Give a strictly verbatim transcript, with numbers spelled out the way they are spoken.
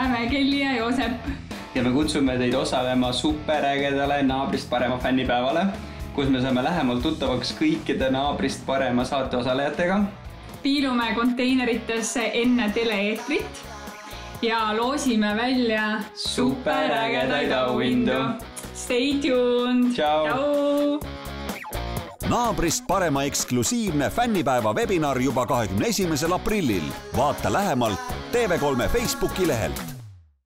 Aime, Kelly ja Joosep. Ja me kutsume teid osalema superägedale Naabrist parema fännipäevale, kus me saame lähemalt tuttavaks kõikide Naabrist parema saate osalejatega. Piilume konteineritesse enne tele-eetrit ja loosime välja superägedaid auhindu. Stay tuned! Ciao! Ciao! Naabrist parema eksklusiivne fännipäeva webinar juba kahekümne esimesel aprillil. Vaata lähemalt T V kolme Facebooki lehelt.